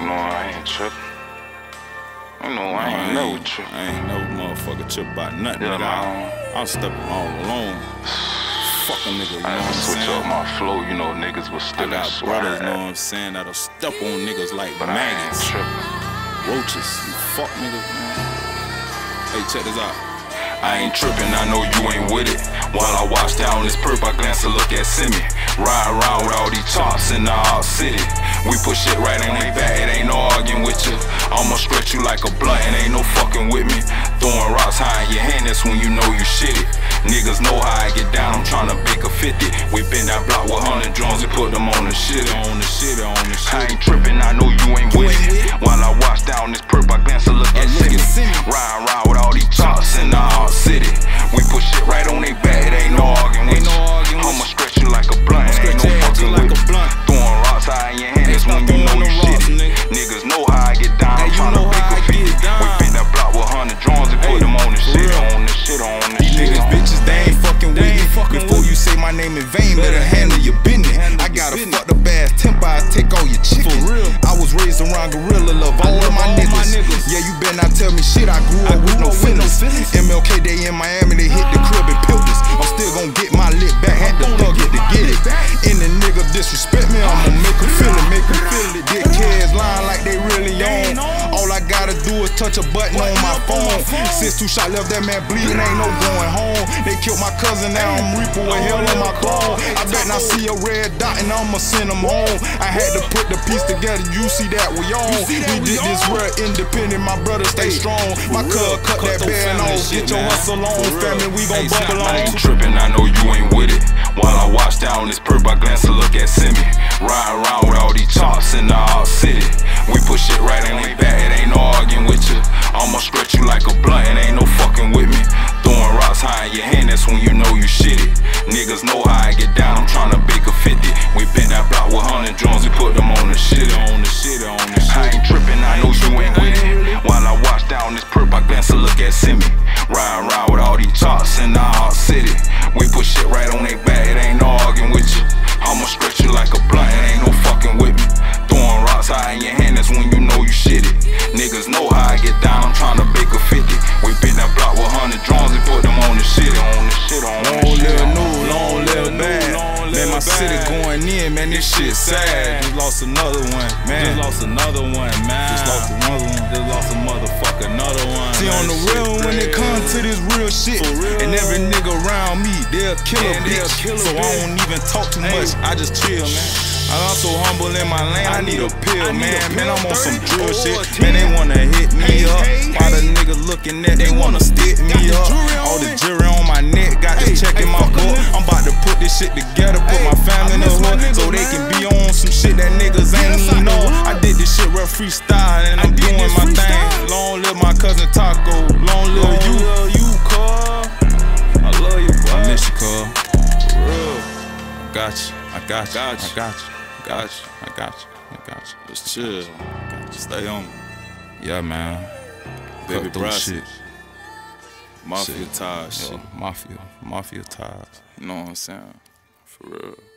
know I ain't trippin'. You know I ain't never trippin'. I ain't never motherfucker trip about nothing, Yeah, nigga. I'm stepping all alone. Fuck a nigga, you know I what I'm switch saying? up my flow, you know niggas was still I got brothers, know what I'm saying, that'll step on niggas like but maggots. I ain't trippin'. Roaches, you fuck niggas, man. Hey, check this out. I ain't trippin', I know you ain't with it. While I watch down this perp, I glance a look at Simi. Ride around with all these tops in the hot city. We put shit right in they back, it ain't no arguing with you. I'ma stretch you like a blunt, and ain't no fucking with me. Throwing rocks high in your hand, that's when you know you shitty. Niggas know how I get down, I'm tryna bake a 50. We been that block with 100 drones and put them on the shit. I ain't trippin', I know you ain't with it. While I watch down this perp, I glance a look at Simi. Ride around with all these tops in the hot city. We put shit right on they back, it ain't no arguing with you. I'ma stretch you like a blunt, it ain't no fucking with me. Throwing rocks high in your hand, that's when you know you shitty. Niggas know how I get down, I'm tryna bake a 50. We been that block with 100 drones and put them on the shit, These niggas bitches, they ain't fucking with me. Before you say my name in vain, better handle your business. I got a fucked up ass temper, I take all your chicken. I was raised around gorilla love, all of my niggas. Yeah, you better not tell me shit, I grew up with no feelings. MLK, they in Miami, they hit the crib and pilled us. I'm still gon' get my lit back, had to thug it to get it. And the nigga disrespect me, I'ma make him feel it, Dickheads lying like they really on. All I gotta do is touch a button on my phone. 6-2 shot left that man bleeding, ain't no going home. They killed my cousin, now I'm reaping with hell on my bone. I bet not see a red dot and I'ma send him home. I had to put the piece together, you see that we on. We did this real independent, my brother stay strong. My cuz cut that band off, get your hustle on, family, we gon' bubble on. I ain't trippin', I know you ain't with it. While I watch down this perp, I glance a look at Simi. Ride around with all these tops in the hot city. We put shit right in they back, it ain't no arguing with you. I'ma stretch you like a blunt, it ain't no fucking with me. Throwing rocks high in your hand, that's when you know you shitty. Niggas know how I get down, I'm tryna bake a 50. We been that block with 100 drones, we put them on the shit. I ain't trippin', I know you ain't with it. While I watch down this perp, I glance a look at Simi. Ride around with all these tops in the hot city. We put shit right on they back, it ain't no arguing with you. I'ma stretch you like a blunt, it ain't no fucking with me. Throwing rocks high in your hand, that's when you know you shitty. Niggas know how I get down, I'm tryna bake a 50. We been that block with 100 drones and put them on the shit. Long live new, long live bad. Man, my city going in, man, this shit sad. Just lost another one, man. Just lost a motherfucker, See, on the real, when it comes to this real shit, and every nigga around me, they'll kill a bitch. So I don't even talk too much, I just chill, man. I'm so humble in my lane, I need a pill, man. Man, I'm on some drill shit. Man, they wanna hit me up. While the niggas looking at, they wanna stick me up. All the jury on my neck, got this check in my book. I'm about to put this shit together, put my family in the hood, so they can be on some shit that niggas ain't even know. I did this shit real freestyle, and I'm doing my thing. Long live my cousin Taco, long live you, cuz. I love you, bro. I miss you, cuz. For real. I got you. Just chill. Stay on me. Yeah, man. Baby Brasi. Shit. Mafia ties shit. Mafia ties. You know what I'm saying? For real.